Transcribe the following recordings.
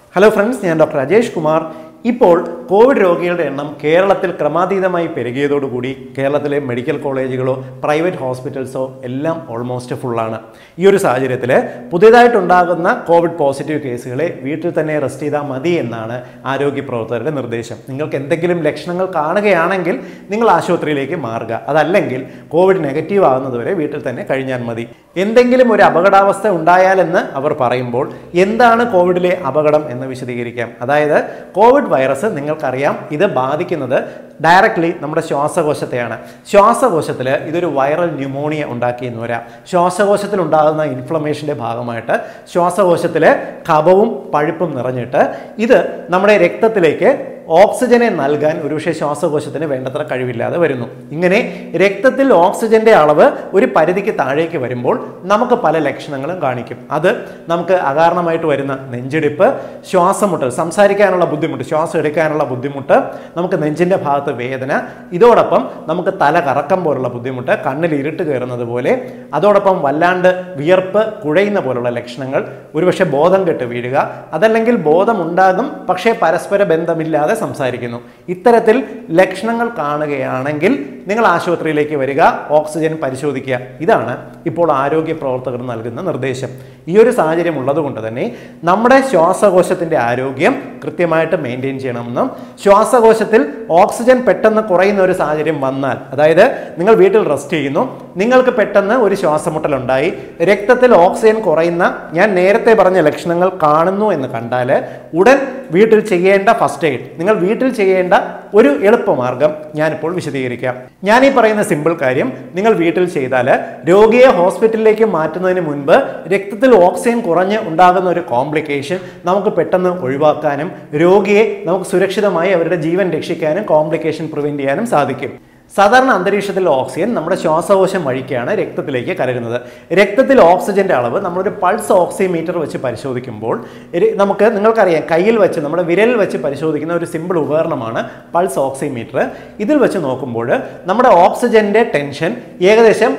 Hello friends, ഞാൻ doctor Ajesh Kumar. ഇപ്പോൾ Covid രോഗികളുടെ എണ്ണം കേരളത്തിൽ ക്രമാതീതമായി പെരുകിയതോടുകൂടി കേരളത്തിലെ മെഡിക്കൽ കോളേജുകളോ പ്രൈവറ്റ് ഹോസ്പിറ്റൽസോ എല്ലാം ഓൾമോസ്റ്റ് ഫുള്ളാണ്. ഈ ഒരു സാഹചര്യത്തിൽ പുതിയതായിട്ടുണ്ടാകുന്ന കോവിഡ് പോസിറ്റീവ് കേസുകളെ വീട്ടിൽ തന്നെ റെസ്റ്റ് ചെയ്താൽ മതി എന്നാണ് ആരോഗ്യ പ്രവർത്തകരുടെ നിർദ്ദേശം. നിങ്ങൾക്ക് എന്തെങ്കിലും ലക്ഷണങ്ങൾ കാണുകയാണെങ്കിൽ നിങ്ങൾ ആശുപത്രിയിലേക്ക് മാറുക. അതല്ലെങ്കിൽ കോവിഡ് നെഗറ്റീവ് ആകുന്നതുവരെ വീട്ടിൽ തന്നെ കഴിഞ്ഞാൽ മതി. എന്തെങ്കിലും ഒരു അപകടാവസ്ഥ ഉണ്ടായാലെന്ന് അവർ പറയുമ്പോൾ എന്താണ് കോവിഡിലെ അപകടം എന്ന് വിശദീകരിക്കാം. അതായത് കോവിഡ് വൈറസ് നിങ്ങൾക്കറിയാം, ഇത് ബാധിക്കുന്നത് ഡയറക്ട്ലി നമ്മുടെ ശ്വാസകോശത്തെയാണ്. ശ്വാസകോശത്തിൽ ഇതൊരു വൈറൽ ന്യൂമോണിയ ഉണ്ടാക്കിയെന്ന് വരാം. ശ്വാസകോശത്തിൽ ഉണ്ടാകുന്ന ഇൻഫ്ലമേഷൻ്റെ ഭാഗമായിട്ട് ശ്വാസകോശത്തിൽ കഫവും പഴുപ്പും നിറഞ്ഞിട്ട് ഇത് നമ്മുടെ രക്തത്തിലേക്ക് ഓക്സിജനെ നൽകാൻ ഒരുപക്ഷെ ശ്വാസകോശത്തിന് വേണ്ടത്ര കഴിവില്ലാതെ വരുന്നു. ഇങ്ങനെ രക്തത്തിൽ ഓക്സിജന്റെ അളവ് ഒരു പരിധിക്ക് താഴേക്ക് വരുമ്പോൾ നമുക്ക് പല ലക്ഷണങ്ങളും കാണിക്കും. അത് നമുക്ക് അകാരണമായിട്ട് വരുന്ന നെഞ്ചിടിപ്പ്, ശ്വാസമുട്ടൽ, സംസാരിക്കാനുള്ള ബുദ്ധിമുട്ട്, ശ്വാസം എടുക്കാനുള്ള ബുദ്ധിമുട്ട്, നമുക്ക് നെഞ്ചിന്റെ ഭാഗത്ത് വേദന, ഇതോടൊപ്പം നമുക്ക് തല കറക്കം പോലുള്ള ബുദ്ധിമുട്ട്, കണ്ണിൽ ഇരുട്ട് കയറുന്നത് പോലെ, അതോടൊപ്പം വല്ലാണ്ട് വിയർപ്പ് കുഴയുന്ന പോലുള്ള ലക്ഷണങ്ങൾ, ഒരുപക്ഷെ ബോധം കെട്ട് വീഴുക, അതല്ലെങ്കിൽ ബോധമുണ്ടാകും പക്ഷേ പരസ്പര ബന്ധമില്ലാതെ സംസാരിക്കുന്നു. ഇത്തരത്തിൽ ലക്ഷണങ്ങൾ കാണുകയാണെങ്കിൽ നിങ്ങൾ ആശുപത്രിയിലേക്ക് വരിക, ഓക്സിജൻ പരിശോധിക്കുക. ഇതാണ് ഇപ്പോൾ ആരോഗ്യ പ്രവർത്തകർ നൽകുന്ന നിർദ്ദേശം. ഈ ഒരു സാഹചര്യം ഉള്ളതുകൊണ്ട് തന്നെ നമ്മുടെ ശ്വാസകോശത്തിന്റെ ആരോഗ്യം കൃത്യമായിട്ട് മെയിൻറ്റെയിൻ ചെയ്യണമെന്നും, ശ്വാസകോശത്തിൽ ഓക്സിജൻ പെട്ടെന്ന് കുറയുന്ന ഒരു സാഹചര്യം വന്നാൽ, അതായത് നിങ്ങൾ വീട്ടിൽ റെസ്റ്റ് ചെയ്യുന്നു, നിങ്ങൾക്ക് പെട്ടെന്ന് ഒരു ശ്വാസമുട്ടൽ ഉണ്ടായി, രക്തത്തിൽ ഓക്സിജൻ കുറയുന്ന ഞാൻ നേരത്തെ പറഞ്ഞ ലക്ഷണങ്ങൾ കാണുന്നു എന്ന് കണ്ടാൽ ഉടൻ വീട്ടിൽ ചെയ്യേണ്ട ഫസ്റ്റ് എയ്ഡ്, നിങ്ങൾ വീട്ടിൽ ചെയ്യേണ്ട ഒരു എളുപ്പമാർഗം ഞാനിപ്പോൾ വിശദീകരിക്കാം. ഞാൻ ഈ പറയുന്ന സിമ്പിൾ കാര്യം നിങ്ങൾ വീട്ടിൽ ചെയ്താൽ രോഗിയെ ഹോസ്പിറ്റലിലേക്ക് മാറ്റുന്നതിന് മുൻപ് രക്തത്തിൽ ഓക്സിജൻ കുറഞ്ഞ് ഉണ്ടാകുന്ന ഒരു കോംപ്ലിക്കേഷൻ നമുക്ക് പെട്ടെന്ന് ഒഴിവാക്കാനും രോഗിയെ നമുക്ക് സുരക്ഷിതമായി അവരുടെ ജീവൻ രക്ഷിക്കാനും കോംപ്ലിക്കേഷൻ പ്രിവെന്റ് ചെയ്യാനും സാധിക്കും. സാധാരണ അന്തരീക്ഷത്തിൽ ഓക്സിജൻ നമ്മുടെ ശ്വാസകോശം വഴിക്കാണ് രക്തത്തിലേക്ക് കലരുന്നത്. രക്തത്തിൽ ഓക്സിജന്റെ അളവ് നമ്മളൊരു പൾസ് ഓക്സിമീറ്റർ വെച്ച് പരിശോധിക്കുമ്പോൾ നിങ്ങൾക്കറിയാം, കയ്യിൽ വെച്ച് നമ്മുടെ വിരലിൽ വെച്ച് പരിശോധിക്കുന്ന ഒരു സിമ്പിൾ ഉപകരണമാണ് പൾസ് ഓക്സിമീറ്റർ. ഇതിൽ വെച്ച് നോക്കുമ്പോൾ നമ്മുടെ ഓക്സിജന്റെ ടെൻഷൻ ഏകദേശം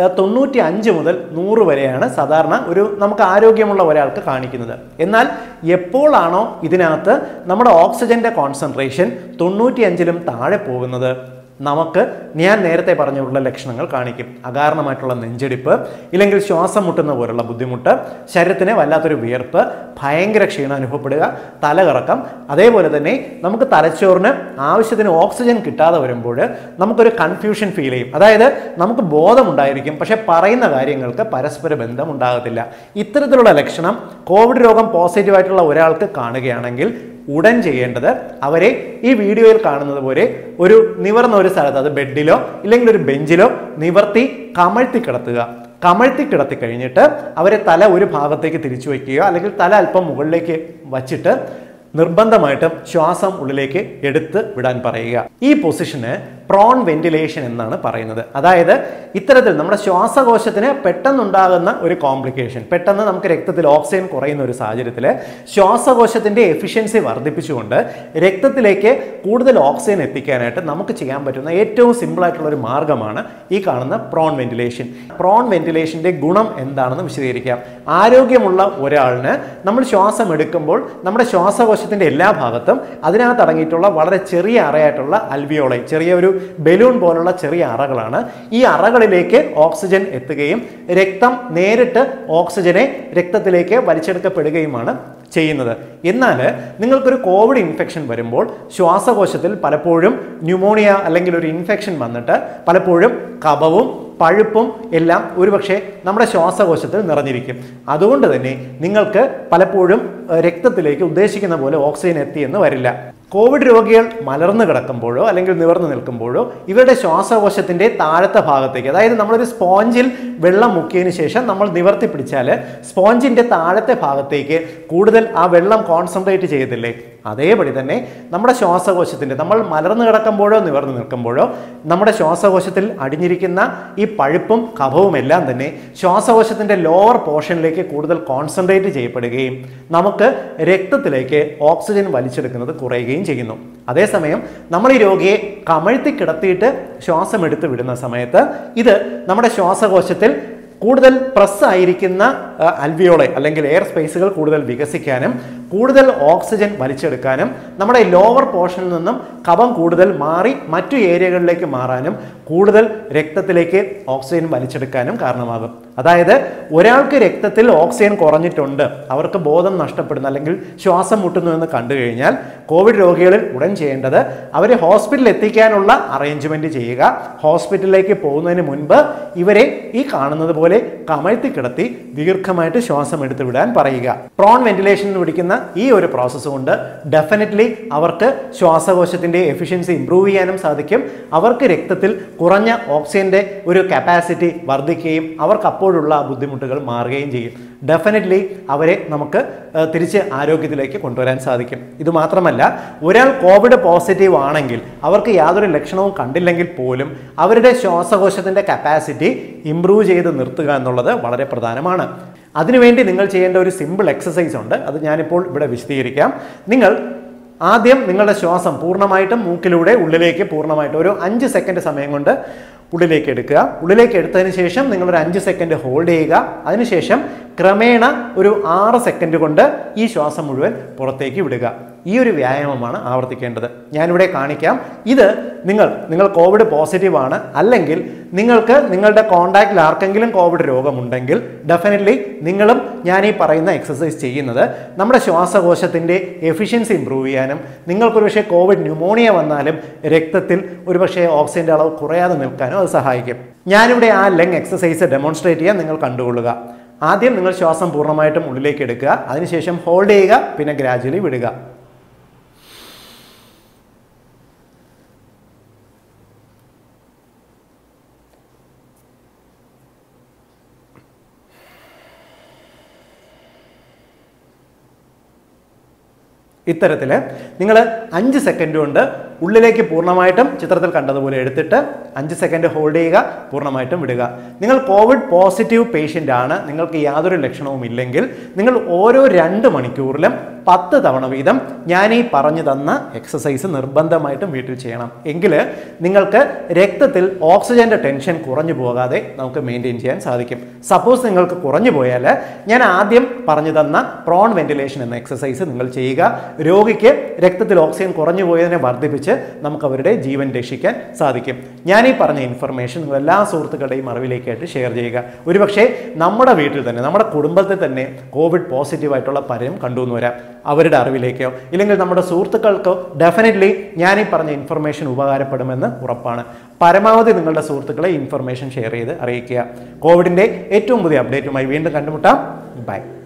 95 മുതൽ 100 വരെയാണ് സാധാരണ നമുക്ക് ആരോഗ്യമുള്ള ഒരാൾക്ക് കാണിക്കുന്നത്. എന്നാൽ എപ്പോഴാണോ ഇതിനകത്ത് നമ്മുടെ ഓക്സിജന്റെ കോൺസെൻട്രേഷൻ 95-ലും താഴെ പോകുന്നത്, നമുക്ക് ഞാൻ നേരത്തെ പറഞ്ഞുള്ള ലക്ഷണങ്ങൾ കാണിക്കും. അകാരണമായിട്ടുള്ള നെഞ്ചിടിപ്പ്, ഇല്ലെങ്കിൽ ശ്വാസം മുട്ടുന്ന പോലുള്ള ബുദ്ധിമുട്ട്, ശരീരത്തിന് വല്ലാത്തൊരു വിയർപ്പ്, ഭയങ്കര ക്ഷീണം അനുഭവപ്പെടുക, തലകറക്കം, അതേപോലെ തന്നെ നമുക്ക് തലച്ചോറിന് ആവശ്യത്തിന് ഓക്സിജൻ കിട്ടാതെ വരുമ്പോൾ നമുക്കൊരു കൺഫ്യൂഷൻ ഫീൽ ചെയ്യും. അതായത് നമുക്ക് ബോധമുണ്ടായിരിക്കും, പക്ഷെ പറയുന്ന കാര്യങ്ങൾക്ക് പരസ്പര ബന്ധം ഉണ്ടാകത്തില്ല. ഇത്തരത്തിലുള്ള ലക്ഷണം കോവിഡ് രോഗം പോസിറ്റീവായിട്ടുള്ള ഒരാൾക്ക് കാണുകയാണെങ്കിൽ ഉടൻ ചെയ്യേണ്ടത് അവരെ ഈ വീഡിയോയിൽ കാണുന്നത് പോലെ ഒരു നിവർന്ന ഒരു സ്ഥലത്ത്, അത് ബെഡിലോ ഇല്ലെങ്കിൽ ഒരു ബെഞ്ചിലോ നിവർത്തി കമഴ്ത്തി കിടത്തുക. കമഴ്ത്തി കിടത്തി കഴിഞ്ഞിട്ട് അവരെ തല ഒരു ഭാഗത്തേക്ക് തിരിച്ചു വയ്ക്കുകയോ അല്ലെങ്കിൽ തല അല്പം മുകളിലേക്ക് വച്ചിട്ട് നിർബന്ധമായിട്ടും ശ്വാസം ഉള്ളിലേക്ക് എടുത്ത് വിടാൻ പറയുക. ഈ പൊസിഷന് പ്രോൺ വെന്റിലേഷൻ എന്നാണ് പറയുന്നത്. അതായത് ഇത്തരത്തിൽ നമ്മുടെ ശ്വാസകോശത്തിന് പെട്ടെന്നുണ്ടാകുന്ന ഒരു കോംപ്ലിക്കേഷൻ, പെട്ടെന്ന് നമുക്ക് രക്തത്തിൽ ഓക്സിജൻ കുറയുന്ന ഒരു സാഹചര്യത്തിൽ ശ്വാസകോശത്തിന്റെ എഫിഷ്യൻസി വർദ്ധിപ്പിച്ചുകൊണ്ട് രക്തത്തിലേക്ക് കൂടുതൽ ഓക്സിജൻ എത്തിക്കാനായിട്ട് നമുക്ക് ചെയ്യാൻ പറ്റുന്ന ഏറ്റവും സിമ്പിൾ ആയിട്ടുള്ള ഒരു മാർഗമാണ് ഈ കാണുന്ന പ്രോൺ വെന്റിലേഷൻ. പ്രോൺ വെന്റിലേഷന്റെ ഗുണം എന്താണെന്ന് വിശദീകരിക്കാം. ആരോഗ്യമുള്ള ഒരാളിന് നമ്മൾ ശ്വാസം എടുക്കുമ്പോൾ നമ്മുടെ ശ്വാസകോശത്തിന്റെ എല്ലാ ഭാഗത്തും അതിനകത്ത് അടങ്ങിയിട്ടുള്ള വളരെ ചെറിയ അറയായിട്ടുള്ള അൽവിയോളൈ, ചെറിയ ഒരു ബലൂൺ പോലുള്ള ചെറിയ അറകളാണ്. ഈ അറകളിലേക്ക് ഓക്സിജൻ എത്തുകയും രക്തം നേരിട്ട് ഓക്സിജനെ രക്തത്തിലേക്ക് വലിച്ചെടുക്കപ്പെടുകയുമാണ് ചെയ്യുന്നത്. എന്നാൽ നിങ്ങൾക്കൊരു കോവിഡ് ഇൻഫെക്ഷൻ വരുമ്പോൾ ശ്വാസകോശത്തിൽ പലപ്പോഴും ന്യൂമോണിയ അല്ലെങ്കിൽ ഒരു ഇൻഫെക്ഷൻ വന്നിട്ട് പലപ്പോഴും കഫവും പഴുപ്പും എല്ലാം ഒരുപക്ഷെ നമ്മുടെ ശ്വാസകോശത്തിൽ നിറഞ്ഞിരിക്കും. അതുകൊണ്ട് തന്നെ നിങ്ങൾക്ക് പലപ്പോഴും രക്തത്തിലേക്ക് ഉദ്ദേശിക്കുന്ന പോലെ ഓക്സിജൻ എത്തിയെന്ന് വരില്ല. കോവിഡ് രോഗികൾ മലർന്നു കിടക്കുമ്പോഴോ അല്ലെങ്കിൽ നിവർന്നു നിൽക്കുമ്പോഴോ ഇവരുടെ ശ്വാസകോശത്തിന്റെ താഴത്തെ ഭാഗത്തേക്ക്, അതായത് നമ്മളൊരു സ്പോഞ്ചിൽ വെള്ളം മുക്കിയതിന് ശേഷം നമ്മൾ നിവർത്തി പിടിച്ചാൽ സ്പോഞ്ചിന്റെ താഴത്തെ ഭാഗത്തേക്ക് കൂടുതൽ ആ വെള്ളം കോൺസെൻട്രേറ്റ് ചെയ്യത്തില്ലേ, അതേപടി തന്നെ നമ്മുടെ ശ്വാസകോശത്തിന്റെ, നമ്മൾ മലർന്നു കിടക്കുമ്പോഴോ നിവർന്നു നിൽക്കുമ്പോഴോ നമ്മുടെ ശ്വാസകോശത്തിൽ അടിഞ്ഞിരിക്കുന്ന ഈ പഴുപ്പും കഫവും എല്ലാം തന്നെ ശ്വാസകോശത്തിന്റെ ലോവർ പോർഷനിലേക്ക് കൂടുതൽ കോൺസെൻട്രേറ്റ് ചെയ്യപ്പെടുകയും നമുക്ക് രക്തത്തിലേക്ക് ഓക്സിജൻ വലിച്ചെടുക്കുന്നത് കുറയുകയും ചെയ്യുന്നു. അതേസമയം നമ്മൾ ഈ രോഗിയെ കമഴ്ത്തി കിടത്തിയിട്ട് ശ്വാസം എടുത്ത് വിടുന്ന സമയത്ത് ഇത് നമ്മുടെ ശ്വാസകോശത്തിൽ കൂടുതൽ പ്രസ് ആയിരിക്കുന്ന അൽവിയോളെ അല്ലെങ്കിൽ എയർ സ്പേസുകൾ കൂടുതൽ വികസിക്കാനും കൂടുതൽ ഓക്സിജൻ വലിച്ചെടുക്കാനും നമ്മുടെ ലോവർ പോർഷനിൽ നിന്നും കഫം കൂടുതൽ മാറി മറ്റു ഏരിയകളിലേക്ക് മാറാനും കൂടുതൽ രക്തത്തിലേക്ക് ഓക്സിജൻ വലിച്ചെടുക്കാനും കാരണമാകും. അതായത് ഒരാൾക്ക് രക്തത്തിൽ ഓക്സിജൻ കുറഞ്ഞിട്ടുണ്ട്, അവർക്ക് ബോധം നഷ്ടപ്പെടുന്നു അല്ലെങ്കിൽ ശ്വാസം മുട്ടുന്നു എന്ന് കണ്ടു കഴിഞ്ഞാൽ കോവിഡ് രോഗികളിൽ ഉടൻ ചെയ്യേണ്ടത് അവരെ ഹോസ്പിറ്റലിൽ എത്തിക്കാനുള്ള അറേഞ്ച്മെന്റ് ചെയ്യുക. ഹോസ്പിറ്റലിലേക്ക് പോകുന്നതിന് മുൻപ് ഇവരെ ഈ കാണുന്നത് പോലെ കമഴ്ത്തി കിടത്തി ദീർഘമായിട്ട് ശ്വാസം എടുത്തു വിടാൻ പറയുക. പ്രോൺ വെന്റിലേഷൻ എന്ന് വിളിക്കുന്ന ഈ ഒരു പ്രോസസ്സ് കൊണ്ട് ഡെഫിനറ്റ്ലി അവർക്ക് ശ്വാസകോശത്തിന്റെ എഫിഷ്യൻസി ഇംപ്രൂവ് ചെയ്യാനും സാധിക്കും. അവർക്ക് രക്തത്തിൽ കുറഞ്ഞ ഓക്സിജന്റെ ഒരു കപ്പാസിറ്റി വർദ്ധിക്കുകയും അവർക്ക് അപ്പോഴുള്ള ബുദ്ധിമുട്ടുകൾ മാറുകയും ചെയ്യും. ഡെഫിനറ്റ്ലി അവരെ നമുക്ക് തിരിച്ച് ആരോഗ്യത്തിലേക്ക് കൊണ്ടുവരാൻ സാധിക്കും. ഇത് മാത്രമല്ല, ഒരാൾ കോവിഡ് പോസിറ്റീവ് ആണെങ്കിൽ അവർക്ക് യാതൊരു ലക്ഷണവും കണ്ടില്ലെങ്കിൽ പോലും അവരുടെ ശ്വാസകോശത്തിന്റെ കപ്പാസിറ്റി ഇംപ്രൂവ് ചെയ്ത് നിർത്തുക എന്നുള്ളത് വളരെ പ്രധാനമാണ്. അതിനുവേണ്ടി നിങ്ങൾ ചെയ്യേണ്ട ഒരു സിമ്പിൾ എക്സസൈസ് ഉണ്ട്. അത് ഞാനിപ്പോൾ ഇവിടെ വിശദീകരിക്കാം. നിങ്ങൾ ആദ്യം നിങ്ങളുടെ ശ്വാസം പൂർണ്ണമായിട്ടും മൂക്കിലൂടെ ഉള്ളിലേക്ക് പൂർണ്ണമായിട്ട് ഒരു 5 സെക്കൻഡ് സമയം കൊണ്ട് ഉള്ളിലേക്ക് എടുക്കുക. ഉള്ളിലേക്ക് എടുത്തതിന് ശേഷം നിങ്ങളൊരു 5 സെക്കൻഡ് ഹോൾഡ് ചെയ്യുക. അതിനുശേഷം ക്രമേണ ഒരു 6 സെക്കൻഡ് കൊണ്ട് ഈ ശ്വാസം മുഴുവൻ പുറത്തേക്ക് വിടുക. ഈ ഒരു വ്യായാമമാണ് ആവർത്തിക്കേണ്ടത്. ഞാനിവിടെ കാണിക്കാം. ഇത് നിങ്ങൾ കോവിഡ് പോസിറ്റീവ് ആണ്, അല്ലെങ്കിൽ നിങ്ങൾക്ക് നിങ്ങളുടെ കോണ്ടാക്റ്റിൽ ആർക്കെങ്കിലും കോവിഡ് രോഗമുണ്ടെങ്കിൽ ഡെഫിനറ്റ്ലി നിങ്ങളും ഞാൻ ഈ പറയുന്ന എക്സസൈസ് ചെയ്യുന്നത് നമ്മുടെ ശ്വാസകോശത്തിൻ്റെ എഫിഷ്യൻസി ഇംപ്രൂവ് ചെയ്യാനും നിങ്ങൾക്കൊരു പക്ഷേ കോവിഡ് ന്യൂമോണിയ വന്നാലും രക്തത്തിൽ ഒരുപക്ഷെ ഓക്സിജൻ്റെ അളവ് കുറയാതെ നിൽക്കാനും അത് സഹായിക്കും. ഞാനിവിടെ ആ ലങ് എക്സസൈസ് ഡെമോൺസ്ട്രേറ്റ് ചെയ്യാൻ നിങ്ങൾ കണ്ടുകൊള്ളുക. ആദ്യം നിങ്ങൾ ശ്വാസം പൂർണ്ണമായിട്ടും ഉള്ളിലേക്ക് എടുക്കുക. അതിനുശേഷം ഹോൾഡ് ചെയ്യുക, പിന്നെ ഗ്രാജുവലി വിടുക. ഇത്തരത്തിൽ നിങ്ങൾ 5 സെക്കൻഡ് കൊണ്ട് ഉള്ളിലേക്ക് പൂർണ്ണമായിട്ടും ചിത്രത്തിൽ കണ്ടതുപോലെ എടുത്തിട്ട് 5 സെക്കൻഡ് ഹോൾഡ് ചെയ്യുക, പൂർണ്ണമായിട്ടും വിടുക. നിങ്ങൾ കോവിഡ് പോസിറ്റീവ് പേഷ്യൻ്റ് ആണ്, നിങ്ങൾക്ക് യാതൊരു ലക്ഷണവും ഇല്ലെങ്കിൽ നിങ്ങൾ ഓരോ 2 മണിക്കൂറിലും 10 തവണ വീതം ഞാൻ ഈ പറഞ്ഞു തന്ന എക്സസൈസ് നിർബന്ധമായിട്ടും വീട്ടിൽ ചെയ്യണം. എങ്കിൽ നിങ്ങൾക്ക് രക്തത്തിൽ ഓക്സിജന്റെ ടെൻഷൻ കുറഞ്ഞു പോകാതെ നമുക്ക് മെയിൻറ്റെയിൻ ചെയ്യാൻ സാധിക്കും. സപ്പോസ് നിങ്ങൾക്ക് കുറഞ്ഞു പോയാൽ ഞാൻ ആദ്യം പറഞ്ഞു തന്ന പ്രോൺ വെന്റിലേഷൻ എന്ന എക്സസൈസ് നിങ്ങൾ ചെയ്യുക. രോഗിക്ക് രക്തത്തിൽ ഓക്സിജൻ കുറഞ്ഞു പോയതിനെ വർദ്ധിപ്പിച്ച് നമുക്ക് അവരുടെ ജീവൻ രക്ഷിക്കാൻ സാധിക്കും. ഞാൻ ഈ പറഞ്ഞ ഇൻഫർമേഷൻ നിങ്ങൾ എല്ലാ സുഹൃത്തുക്കളുടെയും അറിവിലേക്കായിട്ട് ഷെയർ ചെയ്യുക. ഒരുപക്ഷെ നമ്മുടെ വീട്ടിൽ തന്നെ, നമ്മുടെ കുടുംബത്തിൽ തന്നെ കോവിഡ് പോസിറ്റീവായിട്ടുള്ള പലരും കണ്ടുവന്ന് വരാം. അവരുടെ അറിവിലേക്കോ ഇല്ലെങ്കിൽ നമ്മുടെ സുഹൃത്തുക്കൾക്കോ ഡെഫിനറ്റ്ലി ഞാൻ ഈ പറഞ്ഞ ഇൻഫർമേഷൻ ഉപകാരപ്പെടുമെന്ന് ഉറപ്പാണ്. പരമാവധി നിങ്ങളുടെ സുഹൃത്തുക്കളെ ഇൻഫർമേഷൻ ഷെയർ ചെയ്ത് അറിയിക്കുക. കോവിഡിൻ്റെ ഏറ്റവും പുതിയ അപ്ഡേറ്റുമായി വീണ്ടും കണ്ടുമുട്ടാം. ബൈ.